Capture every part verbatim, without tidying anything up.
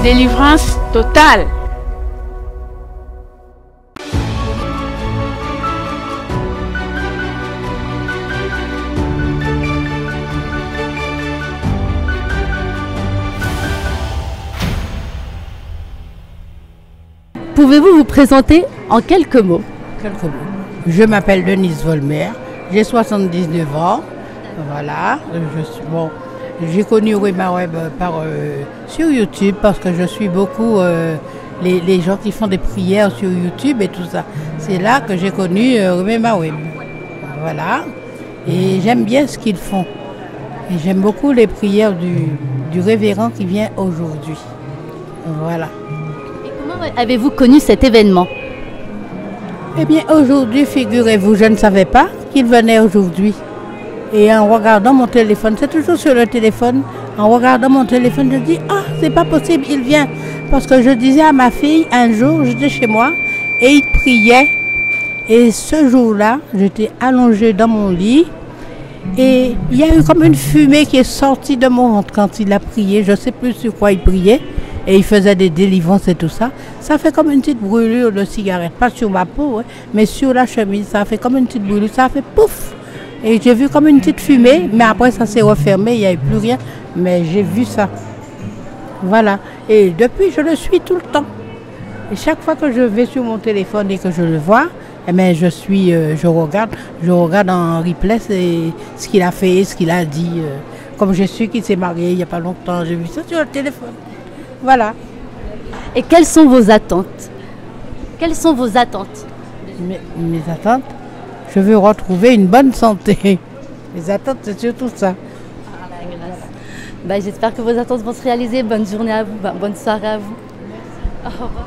Délivrance totale. Pouvez-vous vous présenter en quelques mots? Quelques mots. Je m'appelle Denise Volmer, j'ai soixante-dix-neuf ans. Voilà, je suis bon. J'ai connu Rema Web par, euh, sur YouTube parce que je suis beaucoup euh, les, les gens qui font des prières sur YouTube et tout ça. C'est là que j'ai connu euh, Rema Web. Voilà. Et j'aime bien ce qu'ils font. Et j'aime beaucoup les prières du, du révérend qui vient aujourd'hui. Voilà. Et comment avez-vous connu cet événement? Eh bien, aujourd'hui, figurez-vous, je ne savais pas qu'il venait aujourd'hui. Et en regardant mon téléphone, c'est toujours sur le téléphone, en regardant mon téléphone, je dis, ah, c'est pas possible, il vient. Parce que je disais à ma fille, un jour, j'étais chez moi, et il priait. Et ce jour-là, j'étais allongée dans mon lit, et il y a eu comme une fumée qui est sortie de mon ventre quand il a prié. Je ne sais plus sur quoi il priait, et il faisait des délivrances et tout ça. Ça fait comme une petite brûlure de cigarette, pas sur ma peau, hein, mais sur la chemise, ça fait comme une petite brûlure, ça fait pouf. Et j'ai vu comme une petite fumée, mais après ça s'est refermé, il n'y avait plus rien. Mais j'ai vu ça. Voilà. Et depuis, je le suis tout le temps. Et chaque fois que je vais sur mon téléphone et que je le vois, eh bien, je suis, euh, je regarde, je regarde en replay ce qu'il a fait, ce qu'il a dit. Euh, comme je suis qu'il s'est marié il n'y a pas longtemps, j'ai vu ça sur le téléphone. Voilà. Et quelles sont vos attentes? Quelles sont vos attentes? Mes, mes attentes? Je veux retrouver une bonne santé. Mes attentes, c'est surtout ça. Ah, la grâce. Bah, j'espère que vos attentes vont se réaliser. Bonne journée à vous, bah, bonne soirée à vous. Au revoir.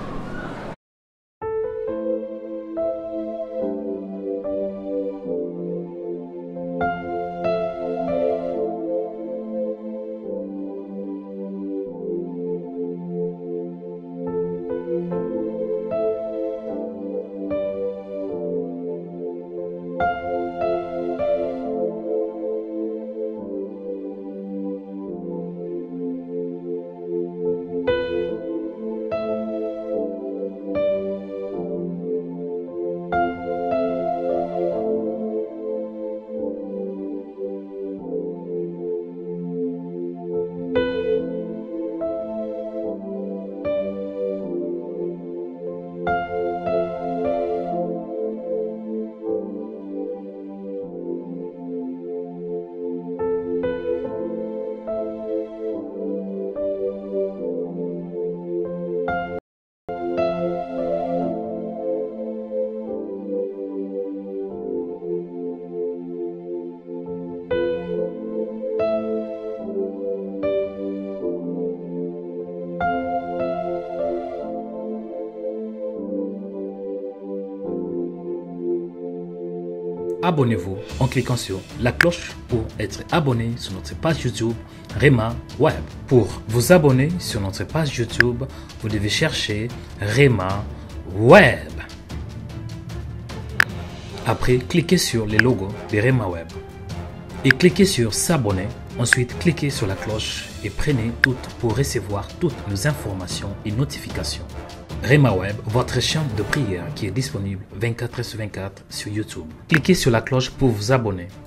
Abonnez-vous en cliquant sur la cloche pour être abonné sur notre page YouTube Rema Web. Pour vous abonner sur notre page YouTube, vous devez chercher Rema Web. Après, cliquez sur le logo de Rema Web et cliquez sur s'abonner. Ensuite, cliquez sur la cloche et prenez toutes pour recevoir toutes nos informations et notifications. Rema Web, votre chaîne de prière qui est disponible vingt-quatre heures sur vingt-quatre sur YouTube. Cliquez sur la cloche pour vous abonner.